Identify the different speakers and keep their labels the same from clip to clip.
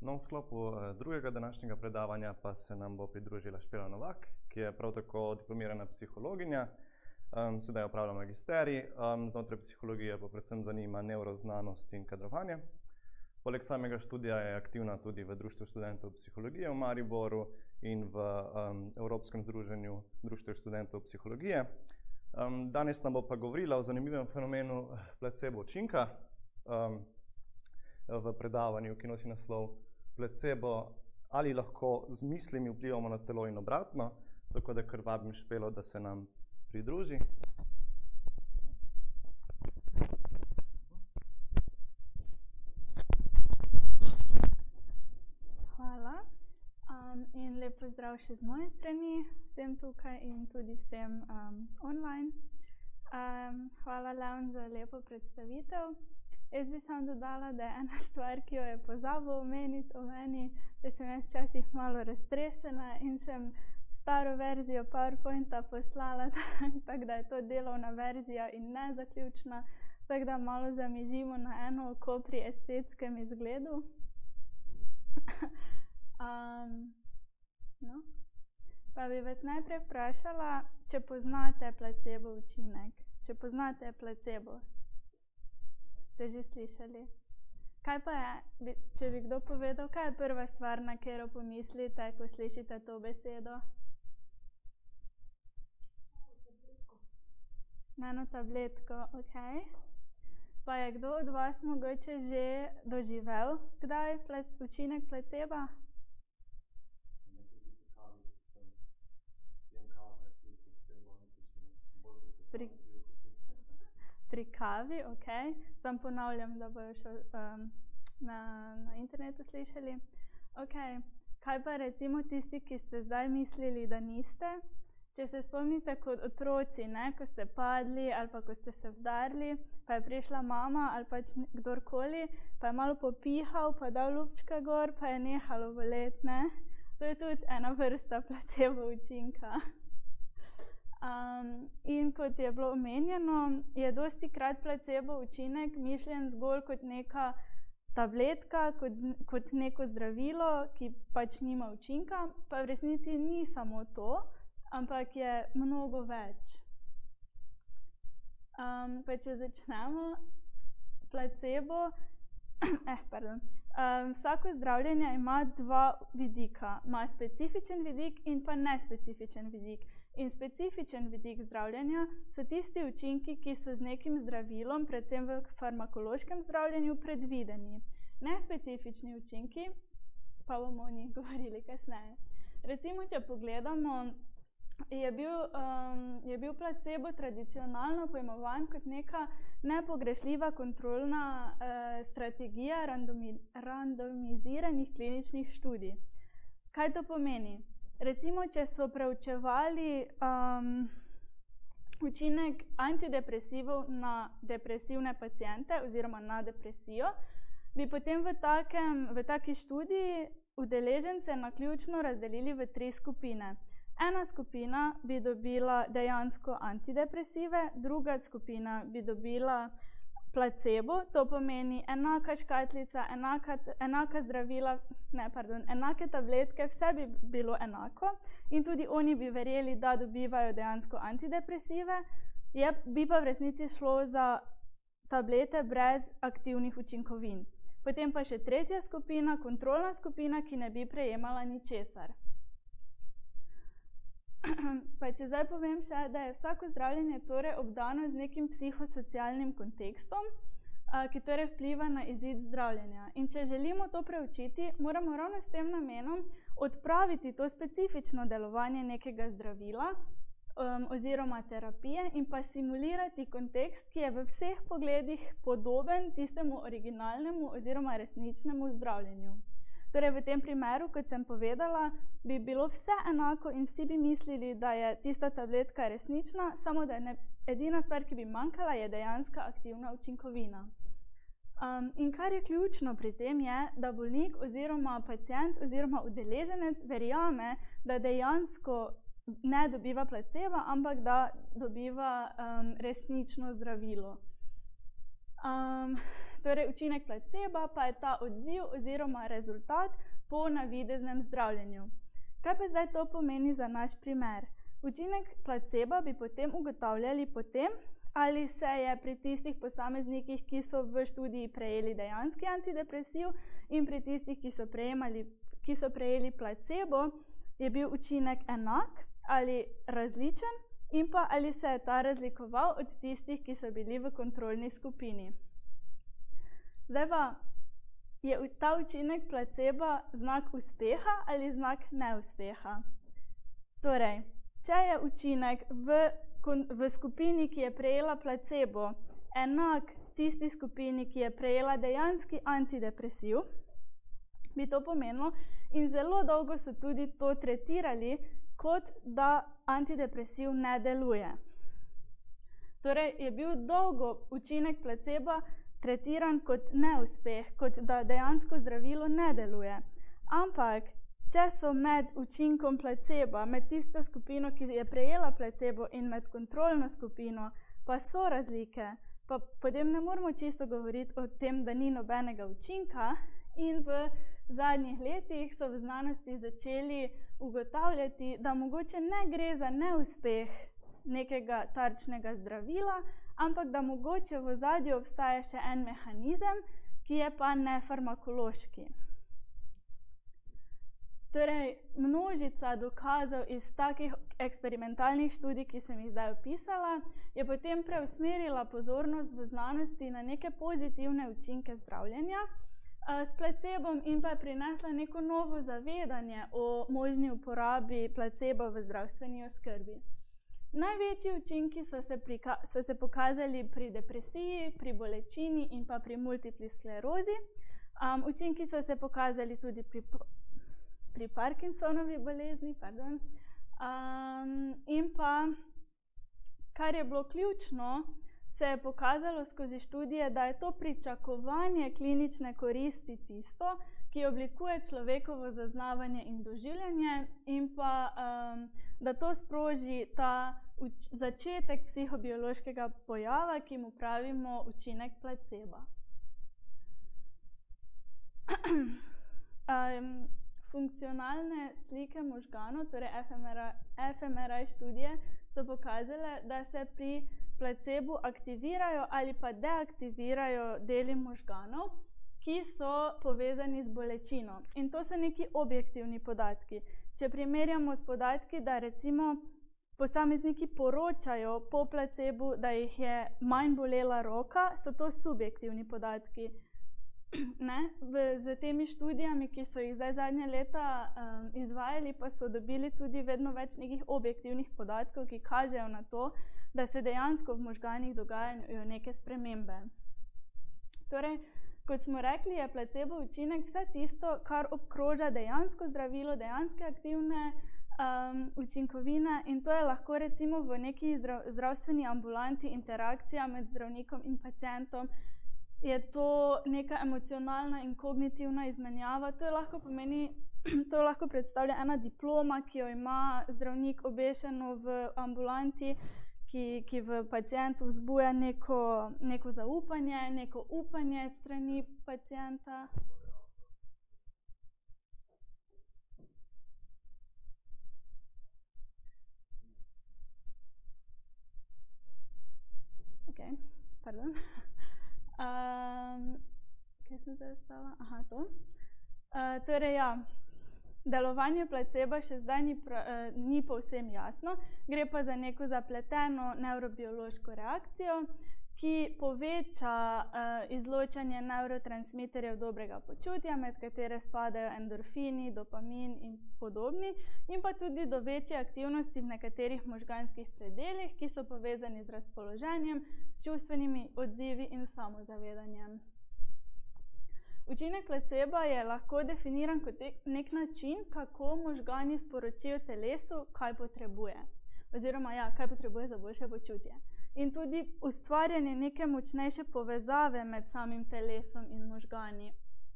Speaker 1: No, v sklopu drugega današnjega predavanja pa se nam bo pridružila Špela Novak, ki je prav tako diplomirana psihologinja. Sedaj opravlja magisterij, znotraj psihologije pa predvsem zanima nevroznanost in kadrovanje. Poleg samega študija je aktivna tudi v Društvu študentov psihologije v Mariboru in v Evropskem združenju Društev študentov psihologije. Danes nam bo pa govorila o zanimivem fenomenu placebo učinka v predavanju, ki nosi naslov Placebo, ali lahko z mislimi vplivamo na telo in obratno, tako da kar vabim Špelo, da se nam pridruži.
Speaker 2: Hvala in lep pozdrav še z moje strani, vsem tukaj in tudi vsem online. Hvala Leon za lepo predstavitev. Jaz bi samo dodala, da je ena stvar, ki jo je pozabil omeniti o meni, da sem jaz včasih malo raztresena in sem staro verzijo PowerPointa poslala, tako da je to delovna verzija in ne zaključna, tako da malo zamižimo na eno oko pri estetskem izgledu. Pa bi vas najprej vprašala, če poznate placebo učinek, če poznate placebo. Ste že slišali? Kaj pa je, če bi kdo povedal, kaj je prva stvar, na katero pomislite, ko slišite to besedo? Nano tabletko, ok. Pa je kdo od vas mogoče že doživel kdaj učinek placeba? Pri kavi, ok. Sam ponavljam, da bojo še na internetu slišali. Ok, kaj pa recimo tisti, ki ste zdaj mislili, da niste? Če se spomnite kot otroci, ne, ko ste padli ali pa ko ste se vdarili, pa je prišla mama ali pač kdorkoli, pa je malo popihal, pa dal lupčka gor, pa je nehalo boleti, ne? To je tudi ena vrsta placebo učinka. In kot je bilo omenjeno, je dostikrat placebo učinek mišljen zgolj kot neka tabletka, kot neko zdravilo, ki pač nima učinka, pa v resnici ni samo to, ampak je mnogo več. Pa če začnemo, placebo, vsako zdravljenje ima dva vidika, ima specifičen vidik in pa nespecifičen vidik. In specifičen vidik zdravljenja so tisti učinki, ki so z nekim zdravilom, predvsem v farmakološkem zdravljenju, predvideni. Nespecifični učinki, pa bomo o njih govorili kasneje. Recimo, če pogledamo, je bil placebo tradicionalno pojmovan kot neka nepogrešljiva kontrolna strategija randomiziranih kliničnih študij. Kaj to pomeni? Recimo, če so preučevali učinek antidepresivov na depresivne paciente oziroma na depresijo, bi potem v taki študiji udeležence naključno razdelili v 3 skupine. Ena skupina bi dobila dejansko antidepresive, druga skupina bi dobila placebo, to pomeni enaka škatlica, enaka zdravila, enake tabletke, vse bi bilo enako in tudi oni bi verjeli, da dobivajo dejansko antidepresive, bi pa v resnici šlo za tablete brez aktivnih učinkovin. Potem pa še tretja skupina, kontrolna skupina, ki ne bi prejemala ničesar. Pa če zdaj povem še, da je vsako zdravljenje torej obdano z nekim psihosocialnim kontekstom, ki torej vpliva na izid zdravljenja. In če želimo to preučiti, moramo ravno s tem namenom odpraviti to specifično delovanje nekega zdravila oziroma terapije in pa simulirati kontekst, ki je v vseh pogledih podoben tistemu originalnemu oziroma resničnemu zdravljenju. Torej, v tem primeru, kot sem povedala, bi bilo vse enako in vsi bi mislili, da je tista tabletka resnična, samo da je edina stvar, ki bi manjkala, je dejanska aktivna učinkovina. In kar je ključno pri tem je, da bolnik oziroma pacient oziroma udeleženec verjame, da dejansko ne dobiva placeba, ampak da dobiva resnično zdravilo. Torej, učinek placeba pa je ta odziv oziroma rezultat po navideznem zdravljenju. Kaj pa zdaj to pomeni za naš primer? Učinek placeba bi potem ugotavljali potem, ali se je pri tistih posameznikih, ki so v študiji prejeli dejanski antidepresiv in pri tistih, ki so prejeli placebo, je bil učinek enak ali različen in pa ali se je ta razlikoval od tistih, ki so bili v kontrolni skupini. Zdaj pa, je ta učinek placeba znak uspeha ali znak neuspeha? Torej, če je učinek v skupini, ki je prejela placebo, enak tisti skupini, ki je prejela dejanski antidepresiv, bi to pomenilo, in zelo dolgo so tudi to tretirali, kot da antidepresiv ne deluje. Torej, je bil dolgo učinek placeba tretiran kot neuspeh, kot da dejansko zdravilo ne deluje. Ampak, če so med učinkom placeba, med tisto skupino, ki je prejela placebo in med kontrolno skupino, pa so razlike, pa potem ne moramo čisto govoriti o tem, da ni nobenega učinka, in v zadnjih letih so v znanosti začeli ugotavljati, da mogoče ne gre za neuspeh nekega tarčnega zdravila, ampak da mogoče v ozadju obstaja še en mehanizem, ki je pa nefarmakološki. Torej, množica dokazov iz takih eksperimentalnih študij, ki sem jih zdaj opisala, je potem preusmerila pozornost v znanosti na neke pozitivne učinke zdravljenja s placebom in pa je prinesla neko novo zavedanje o možni uporabi placeba v zdravstveni oskrbi. Največji učinki so se pokazali pri depresiji, pri bolečini in pa pri multipli sklerozi. Učinki so se pokazali tudi pri Parkinsonovi bolezni, in pa, kar je bilo ključno, se je pokazalo skozi študije, da je to pričakovanje klinične koristi tisto, ki oblikuje človekovo zaznavanje in doživljanje in pa, da to sproži ta začetek psihobiološkega pojava, ki mu pravimo učinek placeba. Funkcionalne slike možganov, torej fMRI študije, so pokazale, da se pri placebu aktivirajo ali pa deaktivirajo deli možganov, ki so povezani z bolečino. In to so neki objektivni podatki. Če primerjamo s podatki, da recimo posamezniki poročajo po placebu, da jih je manj bolela roka, so to subjektivni podatki. Z temi študijami, ki so jih zdaj zadnje leta izvajali, pa so dobili tudi vedno več nekih objektivnih podatkov, ki kažejo na to, da se dejansko v možganih dogajajo neke spremembe. Torej, kot smo rekli, je placebo učinek vse tisto, kar obkroža dejansko zdravilo, dejanske aktivne učinkovine, in to je lahko recimo v neki zdravstveni ambulanti interakcija med zdravnikom in pacientom. Je to neka emocionalna in kognitivna izmenjava. To lahko predstavlja ena diploma, ki jo ima zdravnik obešeno v ambulanti, ki v pacientu vzbuja neko zaupanje, neko upanje strani pacienta. Pardon. Kaj sem zdaj ostala? To. Torej, delovanje placeba še zdaj ni povsem jasno. Gre pa za neko zapleteno nevrobiološko reakcijo, ki poveča izločanje nevrotransmiterjev dobrega počutja, med katere spadajo endorfini, dopamin in podobni, in pa tudi do večje aktivnosti v nekaterih možganskih predelih, ki so povezani z razpoloženjem, s čustvenimi odzivi in samozavedanjem. Učinek placeba je lahko definiran kot nek način, kako možgani sporočijo telesu, kaj potrebuje. Oziroma, kaj potrebuje za boljše počutje. In tudi ustvarjanje neke močnejše povezave med samim telesom in možgani.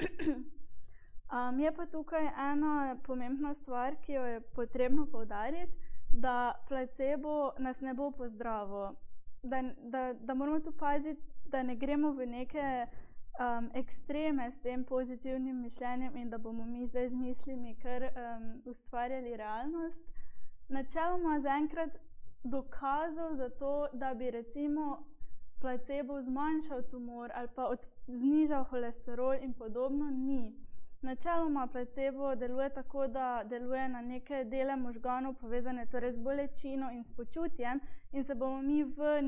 Speaker 2: Je pa tukaj ena pomembna stvar, ki jo je potrebno poudariti, da placebo nas ne bo pozdravil. Da moramo tu paziti, da ne gremo v neke ekstreme s tem pozitivnim mišljenjem in da bomo mi zdaj z mislimi kar ustvarjali realnost. Načeloma zaenkrat dokazov za to, da bi recimo placebo zmanjšal tumor ali pa znižal holesterol in podobno, ni. Načeloma placebo deluje tako, da deluje na neke dele možganov povezane torej z bolečino in s počutjem in se bomo mi v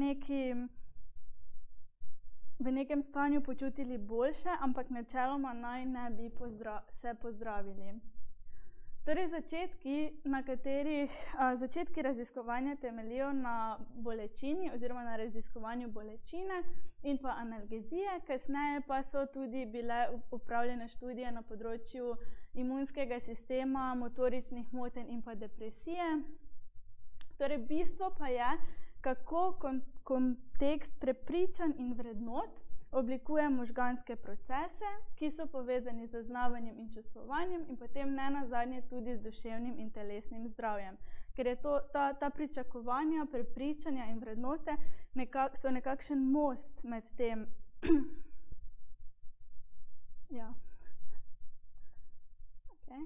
Speaker 2: nekem stanju počutili boljše, ampak načeloma naj ne bi se pozdravili. Torej začetki raziskovanja temeljijo na bolečini oziroma na raziskovanju bolečine in pa analgezije, kasneje pa so tudi bile opravljene študije na področju imunskega sistema, motoričnih motenj in pa depresije. Torej bistvo pa je, kako kontekst prepričanj in vrednot oblikuje možganske procese, ki so povezani z zaznavanjem in čustvovanjem in potem nenazadnje tudi z duševnim in telesnim zdravjem. Ker je ta pričakovanja, prepričanja in vrednote so nekakšen most med tem. Ja. Okay.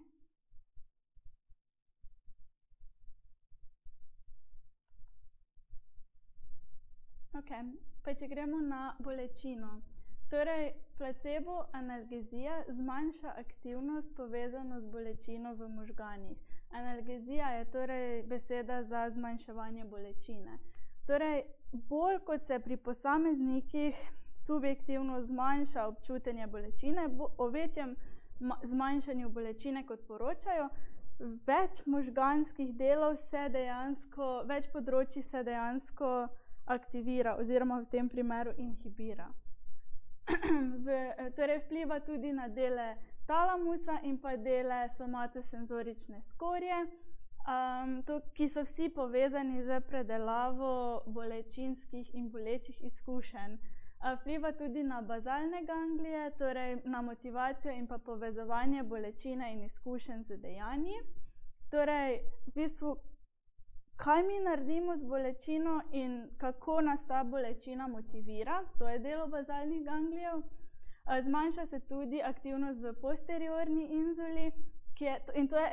Speaker 2: Okay. Pa če gremo na bolečino. Torej, placebo analgezija zmanjša aktivnost povezano z bolečino v možganih. Analgezija je torej beseda za zmanjševanje bolečine. Torej, bolj kot se pri posameznikih subjektivno zmanjša občutenje bolečine, o večjem zmanjšanju bolečine kot poročajo, več možganskih delov več področij se dejansko aktivira oziroma v tem primeru inhibira. Torej vpliva tudi na dele talamusa in pa dele somatosenzorične skorje, ki so vsi povezani z predelavo bolečinskih in bolečih izkušenj. Vpliva tudi na bazalne ganglije, torej na motivacijo in pa povezovanje bolečine in izkušenj z dejanji. Torej, v bistvu, kaj mi naredimo z bolečino in kako nas ta bolečina motivira, to je delo bazalnih ganglijev. Zmanjša se tudi aktivnost v posteriorni inzuli, in to je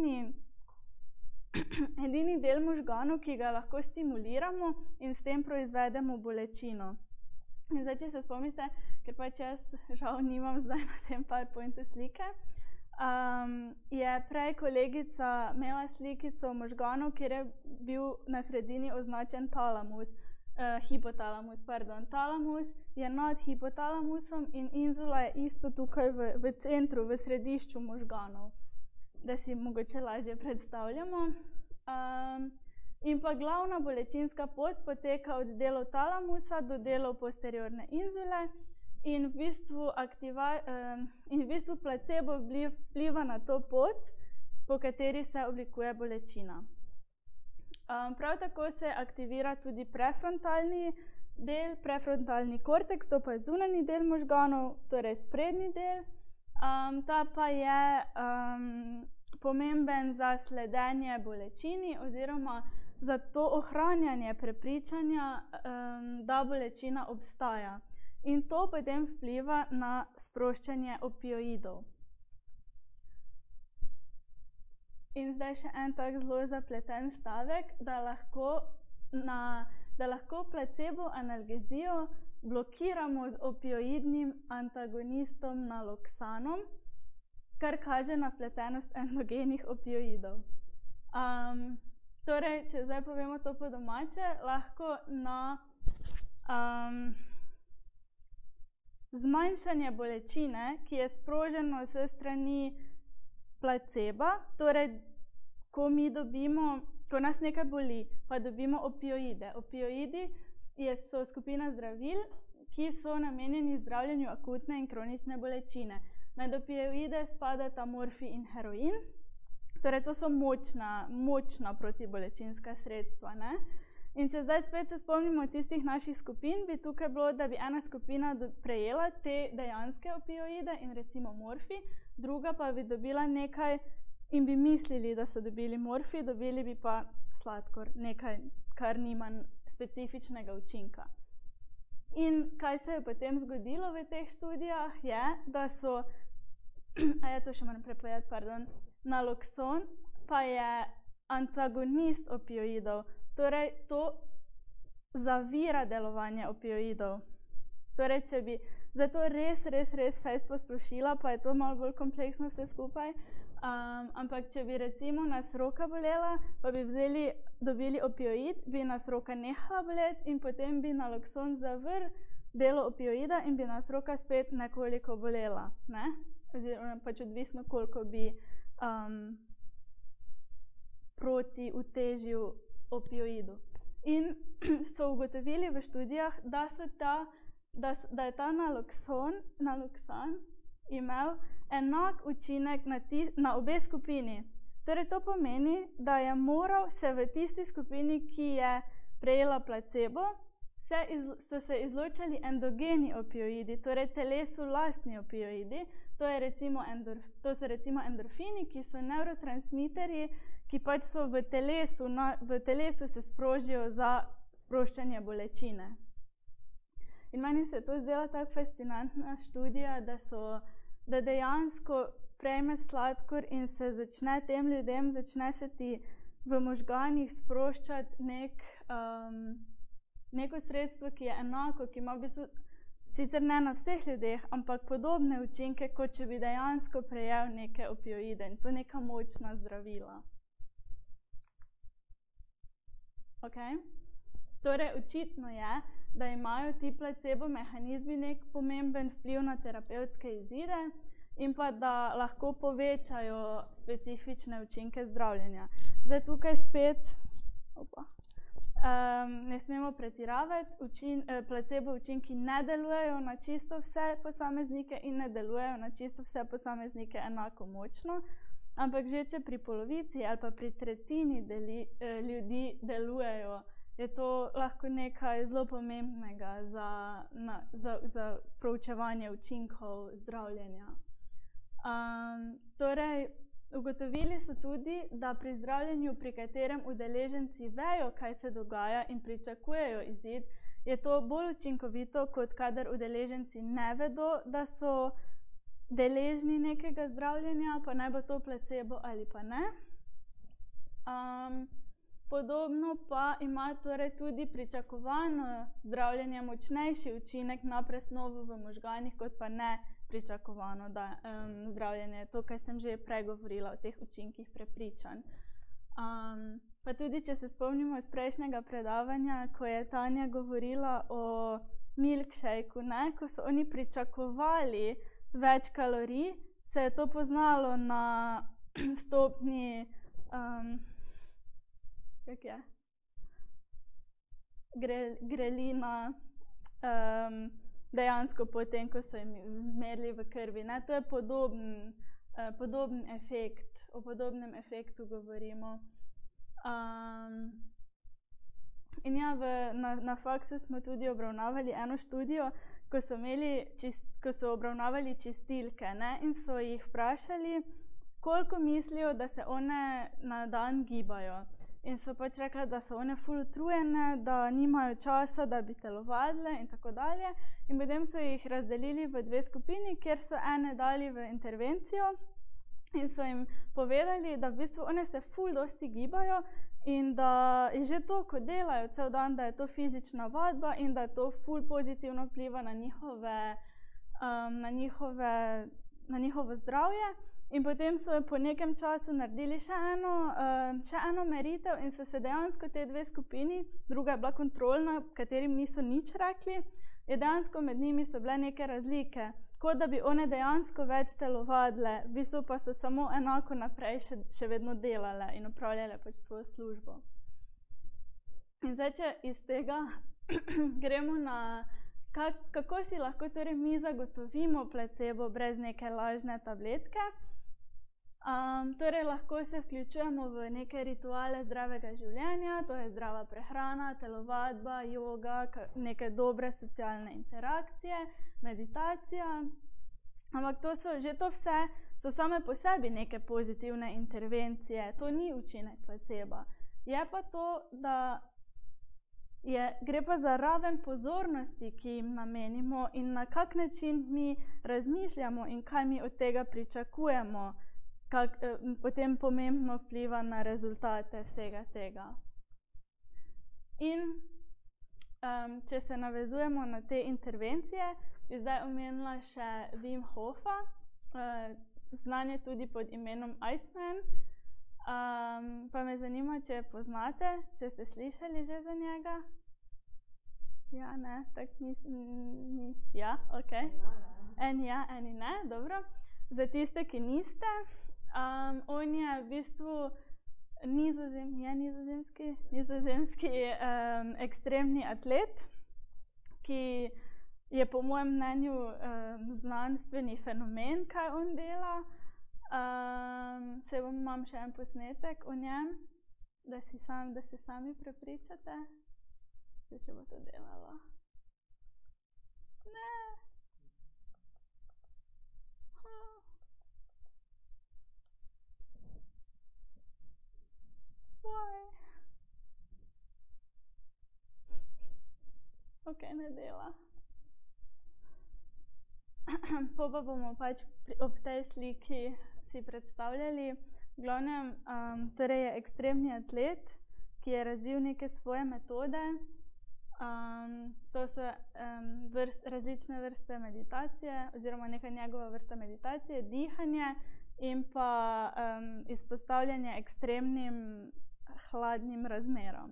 Speaker 2: edini del možganov, ki ga lahko stimuliramo in s tem proizvedemo bolečino. In zdaj, če se spomnite, ker pač jaz žal nimam zdaj na tem PowerPointu slike, je prej kolegica imela slikico možganov, kjer je bil na sredini označen hipotalamus. Talamus je nad hipotalamusom in inzula je isto tukaj v centru, v središču možganov, da si mogoče lažje predstavljamo. In pa glavna bolečinska pot poteka od delov talamusa do delov posteriorne inzule in v bistvu placebo vpliva na to pot, po kateri se oblikuje bolečina. Prav tako se aktivira tudi prefrontalni del, prefrontalni korteks, to pa je zunanji del možganov, torej sprednji del. Ta pa je pomemben za sledenje bolečini oziroma za to ohranjanje prepričanja, da bolečina obstaja. In to potem vpliva na sproščanje opioidov. In zdaj še en tak zelo zapleten stavek, da lahko placebo analgezijo blokiramo z opioidnim antagonistom naloksanom, kar kaže na vpletenost endogenih opioidov. Torej, če zdaj povemo to po domače, lahko na zmanjšanje bolečine, ki je sproženo s strani placeba, torej, ko nas nekaj boli, pa dobimo opioide. Opioidi so skupina zdravil, ki so namenjeni zdravljenju akutne in kronične bolečine. Med opioide spadata morfij in heroin, torej to so močna protibolečinska sredstva, ne? In če zdaj spet se spomnimo tistih naših skupin, bi tukaj bilo, da bi ena skupina prejela te dejanske opioide in recimo morfij, druga pa bi dobila nekaj in bi mislili, da so dobili morfij, dobili bi pa sladkor, nekaj, kar nima specifičnega učinka. In kaj se je potem zgodilo v teh študijah, je, da so, to še moram prepovedati, pardon, nalokson pa je antagonist opioidov, torej to zavira delovanje opioidov. Torej, če bi zato res fejst posplošila, pa je to malo bolj kompleksno vse skupaj, ampak če bi recimo nas roka bolela, pa bi dobili opioid, bi nas roka nehala boleti in potem bi nalokson zavrl delo opioida in bi nas roka spet nekoliko bolela, ne? Oziroma pač odvisno, koliko bi proti utežil opioidu. In so ugotovili v študijah, da je ta naloksan imel enak učinek na obe skupini. Torej to pomeni, da je moral se v tisti skupini, ki je prejela placebo, so se izločali endogeni opioidi, torej telesu lastni opioidi. To so recimo endorfini, ki so nevrotransmiterji, ki pač so v telesu se sprožijo za sproščanje bolečine. In meni se je to zdela tako fascinantna študija, da dejansko prejmeš sladkor in se začne tem ljudem, začne se ti v možganih sproščati neko sredstvo, ki je enako, ki ima v bistvu sicer ne na vseh ljudeh, ampak podobne učinke, kot če bi dejansko prejel neke opioide in to neka močna zdravila. Torej, očitno je, da imajo ti placebo mehanizmi nek pomemben vpliv na terapevtske izide in pa da lahko povečajo specifične učinke zdravljenja. Zdaj tukaj spet ne smemo pretiravati, placebo učinki ne delujejo na čisto vse posameznike in ne delujejo na čisto vse posameznike enako močno, ampak že če pri polovici ali pa pri tretjini ljudi delujejo, je to lahko nekaj zelo pomembnega za proučevanje učinkov zdravljenja. Torej, ugotovili so tudi, da pri zdravljenju, pri katerem udeleženci vejo, kaj se dogaja in pričakujejo izid, je to bolj učinkovito, kot kadar udeleženci ne vedo, da so deležni nekega zdravljenja, pa naj bo to placebo ali pa ne. Podobno pa ima torej tudi pričakovano zdravljenje močnejši učinek na presnovo v možganih, kot pa ne pričakovano zdravljenje. To, kar sem že pregovorila o teh učinkih prepričanj. Pa tudi, če se spomnimo iz prejšnjega predavanja, ko je Tanja govorila o milkshakeu, ko so oni pričakovali več kalorij, se je to poznalo na stopnji grelina dejansko potem, ko so jim zmerili v krvi. To je podoben efekt, o podobnem efektu govorimo. In ja, na faksu smo tudi obravnavali eno študijo, ko so obravnavali čistilke, in so jih vprašali, koliko mislijo, da se one na dan gibajo. In so pač rekli, da so one ful utrujene, da nimajo časa, da bi telovadile in tako dalje. In potem so jih razdelili v dve skupini, kjer so ene dali v intervencijo in so jim povedali, da v bistvu one se ful dosti gibajo in da je že to, ko delajo cel dan, da je to fizična vadba in da to ful pozitivno vpliva na njihovo zdravje. In potem so po nekem času naredili še eno meritev in so se dejansko te dve skupini, druga je bila kontrolna, katerim niso nič rekli, je dejansko med njimi so bile neke razlike, kot da bi one dejansko več telovadile, v bistvu pa so samo enako naprej še vedno delale in opravljale pač svojo službo. In zdaj, če iz tega gremo na kako si lahko torej mi zagotovimo placebo brez neke lažne tabletke. Torej, lahko se vključujemo v neke rituale zdravega življenja, to je zdrava prehrana, telovadba, joga, neke dobre socialne interakcije, meditacija. Ampak to vse so same po sebi neke pozitivne intervencije, to ni učinek placeba. Je pa to, da gre pa za raven pozornosti, ki jim namenimo in na kak način mi razmišljamo in kaj mi od tega pričakujemo, potem pomembno vpliva na rezultate vsega tega. In če se navezujemo na te intervencije, bi zdaj omenila še Wim Hofa, znan je tudi pod imenom Iceman. Pa me zanima, če poznate, če ste slišali že za njega? Ja, ne, tak ni. Ja, ok. Eni ja, eni ne, dobro. Za tiste, ki niste, on je v bistvu nizozemski ekstremni atlet, ki je po mojem mnenju znanstveni fenomen, kaj on dela. Imam še en posnetek o njem, da se sami prepričate. Zdaj, če bo to delalo. Ne. Ok, ne dela. Pa bomo pač ob tej sliki si predstavljali. V glavnem, torej je ekstremni atlet, ki je razvil neke svoje metode. To so različne vrste meditacije, oziroma neka njegova vrsta meditacije, dihanje in pa izpostavljanje ekstremnim hladnim razmeram.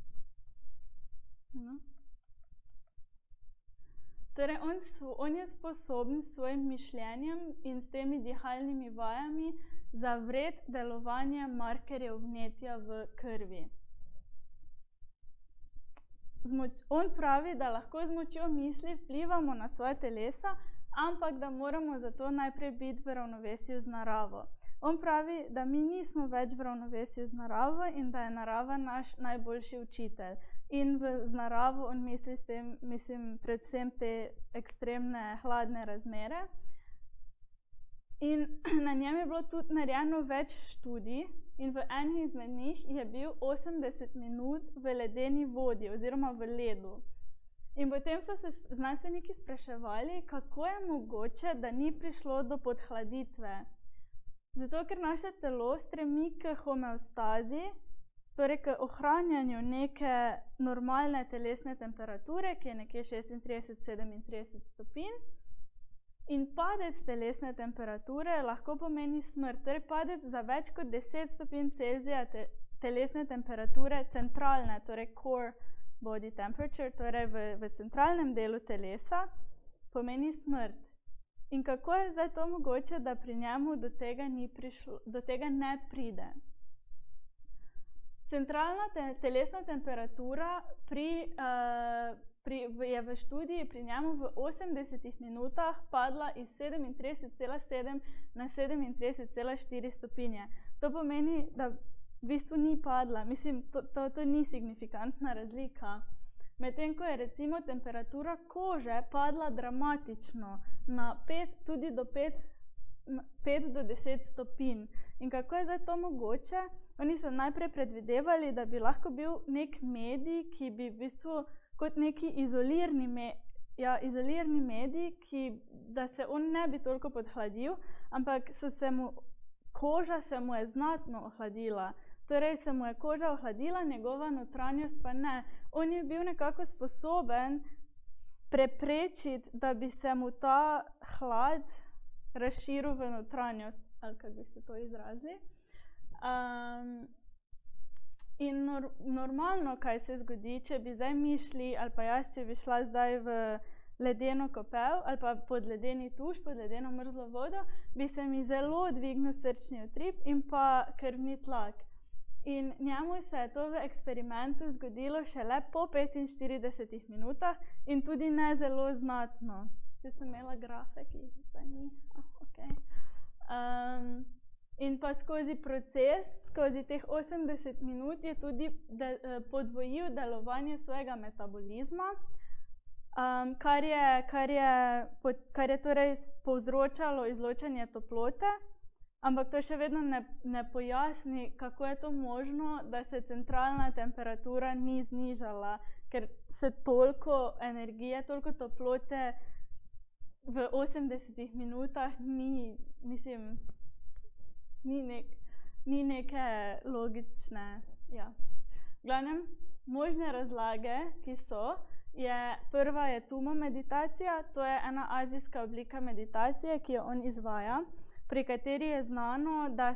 Speaker 2: Torej, on je sposoben s svojim mišljenjem in s temi dihalnimi vajami zavreti delovanje markerjev vnetja v krvi. On pravi, da lahko z močjo misli vplivamo na svoje telesa, ampak da moramo zato najprej biti v ravnovesju z naravo. On pravi, da mi nismo več v ravnovesju z naravo in da je narava naš najboljši učitelj. In z naravo on misli s tem, predvsem te ekstremne hladne razmere. In na njem je bilo tudi narejeno več študij in v eni izmed njih je bil 80 minut v ledeni vodi oziroma v ledu. In potem so se znanstveniki spraševali, kako je mogoče, da ni prišlo do podhladitve. Zato, ker naše telo stremi k homeostazi, torej k ohranjanju neke normalne telesne temperature, ki je nekje 36–37 stopinj. In padec telesne temperature lahko pomeni smrt, torej padec za več kot 10 stopinj Celzija telesne temperature centralne, torej core body temperature, torej v centralnem delu telesa, pomeni smrt. In kako je zdaj to mogoče, da pri njemu do tega ne pride? Centralna telesna temperatura je v študiji pri njemu v 80 minutah padla iz 37,7 na 37,4 stopinje. To pomeni, da v bistvu ni padla. Mislim, to ni signifikantna razlika. Medtem ko je recimo temperatura kože padla dramatično na 5 do 10 stopinj. In kako je zdaj to mogoče? Oni so najprej predvidevali, da bi lahko bil nek medij, ki bi v bistvu kot neki izolirni medij, da se on ne bi toliko podhladil, ampak koža se mu je znatno ohladila. Torej se mu je koža ohladila, njegova notranjost pa ne. On je bil nekako sposoben preprečiti, da bi se mu ta hlad razširil v notranjost, ali kako bi se to izrazili. In normalno, kaj se zgodi, če bi zdaj mi šli, ali pa jaz, če bi šla zdaj v ledeno kopel, ali pa pod ledeni tuš, pod ledeno mrzlo vodo, bi se mi zelo dvignil srčni utrip in pa krvni tlak. In njemu se je to v eksperimentu zgodilo šele po 45 minutah in tudi ne zelo znatno. Če sem imela grafe, ki jih zdaj ni. In pa skozi proces, skozi teh 80 minut je tudi podvojil delovanje svojega metabolizma, kar je torej povzročalo izločanje toplote, ampak to še vedno ne pojasni, kako je to možno, da se centralna temperatura ni znižala, ker se toliko energije, toliko toplote v 80 minutah ni neke logične. Ja. V glavnem, možne razlage, ki so, prva je tumo meditacija, to je ena azijska oblika meditacije, ki jo on izvaja, pri kateri je znano, da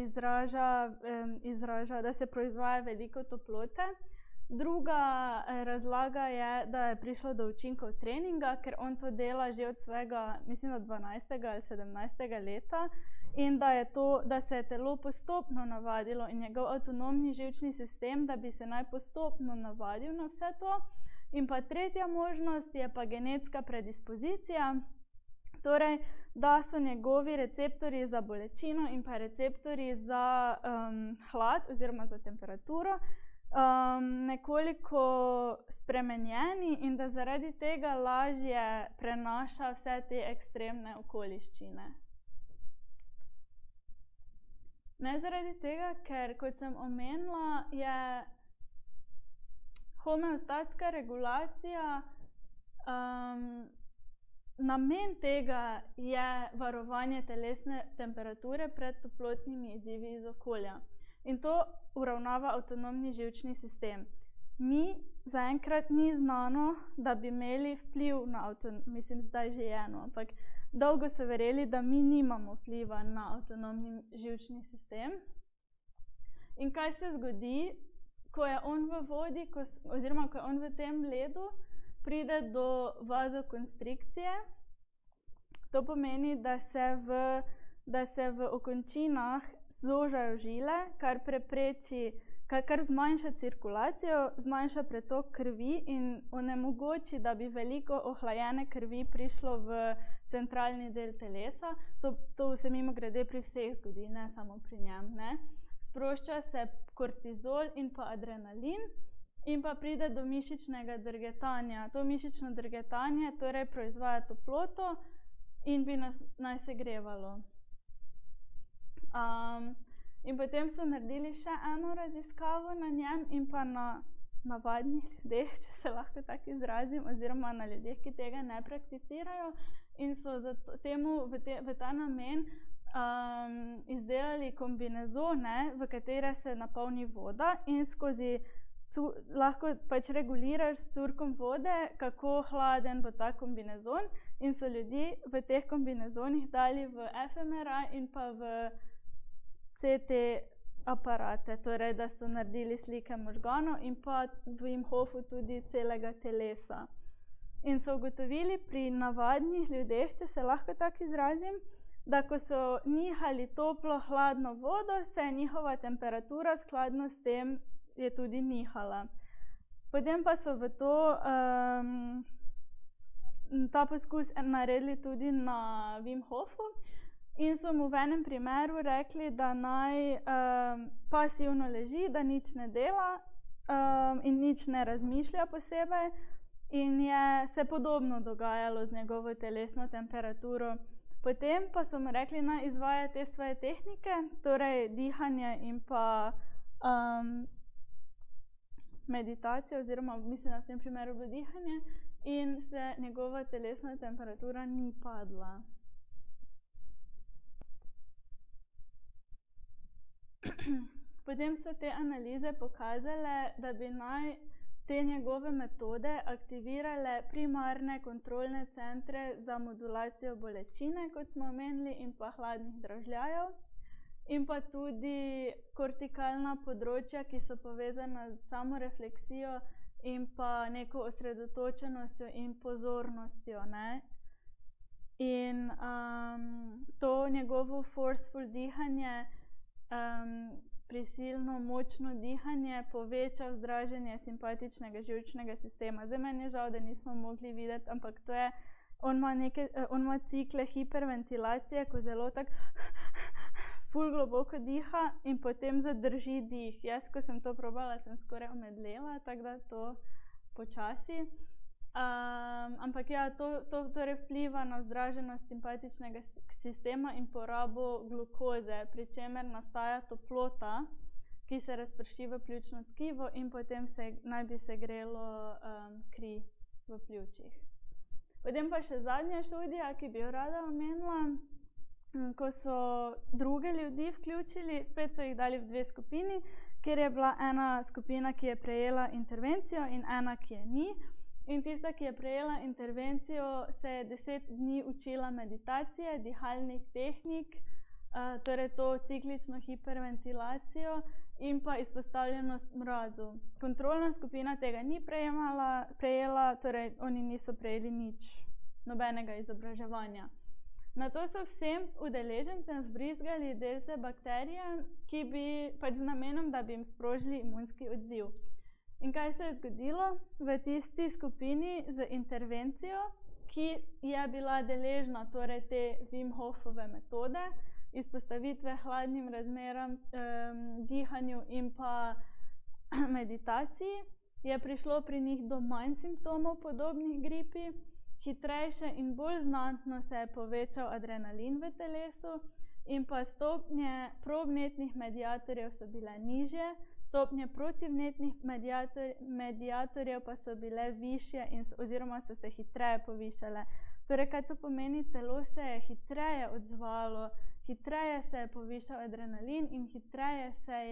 Speaker 2: se proizvaja veliko toplote. Druga razlaga je, da je prišlo do učinkov treninga, ker on to dela že od svojega, mislim, od 12. ali 17. leta in da se je telo postopno navadilo in njegov avtonomni živčni sistem, da bi se naj postopno navadil na vse to. In pa tretja možnost je pa genetska predispozicija, torej, da so njegovi receptorji za bolečino in pa receptorji za hlad oziroma za temperaturo nekoliko spremenjeni in da zaradi tega lažje prenaša vse te ekstremne okoliščine. Ne zaradi tega, ker, kot sem omenila, je homeostatska regulacija, namen tega je varovanje telesne temperature pred toplotnimi izzivi iz okolja. In to uravnava avtonomni živčni sistem. Zaenkrat ni znano, da bi imeli vpliv na zdaj že eno, ampak dolgo so verjeli, da mi nimamo vpliva na avtonomni živčni sistem. In kaj se zgodi, ko je on v vodi, oziroma ko je on v tem ledu, pride do vazokonstrikcije. To pomeni, da se v okončinah zožajo žile, kar zmanjša cirkulacijo, zmanjša pretok krvi in onemogoči, da bi veliko ohlajene krvi prišlo v centralni del telesa. To se mimogrede pri vseh zgodi, ne samo pri njem. Sprošča se kortizol in pa adrenalin in pa pride do mišičnega drgetanja. To mišično drgetanje torej proizvaja toploto in bi naj segrevalo. In potem so naredili še eno raziskavo na njem in pa na navadnih ljudeh, če se lahko tako izrazim, oziroma na ljudeh, ki tega ne prakticirajo, in so v ta namen izdelali kombinezone, v katere se napolni voda in lahko pač reguliraš s curkom vode, kako hladen bo ta kombinezon, in so ljudi v teh kombinezonih dali v fMRI in pa v CT aparate, torej da so naredili slike možganov in pa v Wim Hofu tudi celega telesa. In so ugotovili pri navadnih ljudeh, če se lahko tako izrazim, da ko so nihali toplo-hladno vodo, se je njihova temperatura skladno s tem je tudi nihala. Potem pa so ta poskus naredili tudi na Wim Hofu in so mu v enem primeru rekli, da naj pasivno leži, da nič ne dela in nič ne razmišlja posebej, in je se podobno dogajalo z njegovo telesno temperaturo. Potem pa so mu rekli, naj izvaja te svoje tehnike, torej dihanje in pa meditacijo, oziroma mislim, da v tem primeru bilo dihanje, in se njegova telesna temperatura ni padla. Potem so te analize pokazale, da bi naj te njegove metode aktivirale primarne kontrolne centre za modulacijo bolečine, kot smo omenili, in pa hladnih dražljajev, in pa tudi kortikalna področja, ki so povezana z samorefleksijo in pa neko osredotočenostjo in pozornostjo. In to njegovo forceful dihanje, prisilno, močno dihanje poveča vzdraženje simpatičnega živčnega sistema. Zdaj meni je žal, da nismo mogli videti, ampak to je, on ima cikle hiperventilacije, ko zelo tako ful globoko diha in potem zadrži dih. Jaz, ko sem to probala, sem skoraj omedlela, tako da to počasi. Ampak ja, to torej vpliva na vzdraženost simpatičnega sistema in porabo glukoze, pri čemer nastaja toplota, ki se razprši v pljučno tkivo in potem naj bi se grelo kri v pljučih. Potem pa še zadnja študija, ki bi jo rada omenila, ko so druge ljudi vključili, spet so jih dali v dve skupini, kjer je bila ena skupina, ki je prejela intervencijo in ena, ki je ni. In tista, ki je prejela intervencijo, se je 10 dni učila meditacije, dihalnih tehnik, torej to ciklično hiperventilacijo in pa izpostavljenost mrazu. Kontrolna skupina tega ni prejela, torej oni niso prejeli nič, nobenega izobraževanja. Nato so vsem udeležencem vbrizgali delce bakterije, ki bi pač z namenom, da bi jim sprožili imunski odziv. In kaj se je zgodilo? V tisti skupini z intervencijo, ki je bila deležna torej te Wim Hofove metode, izpostavitve hladnim razmeram, dihanju in pa meditaciji, je prišlo pri njih do manj simptomov podobnih gripi, hitrejše in bolj znatno se je povečal adrenalin v telesu in pa stopnje provnetnih mediatorjev so bile nižje, stopnje protivnetnih mediatorjev pa so bile višje oziroma so se hitreje povišale. Torej, kaj to pomeni? Telo se je hitreje odzvalo, hitreje se je povišal adrenalin in hitreje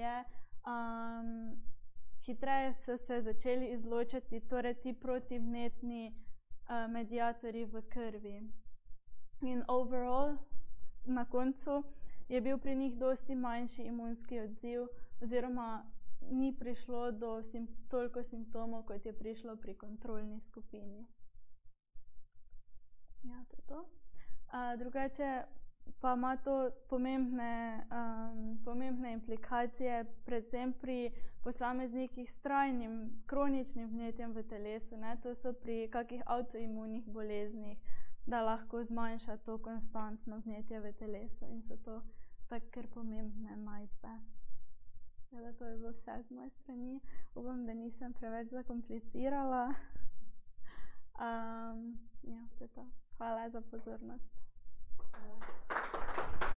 Speaker 2: so se začeli izločati torej ti protivnetni mediatorji v krvi. In overall, na koncu, je bil pri njih dosti manjši imunski odziv oziroma ni prišlo do toliko simptomov, kot je prišlo pri kontrolni skupini. Ja, to je to. Drugače pa ima to pomembne implikacije, predvsem pri posameznikih s trajnim kroničnim vnetjem v telesu, ne? To so pri kakih avtoimunih boleznih, da lahko zmanjša to konstantno vnetje v telesu in so to tako kar pomembne najdbe. Ja, to je bilo vse z moje strani. Upam, da nisem preveč zakomplicirala. Ja, to je to. Hvala za pozornost.
Speaker 3: Hvala.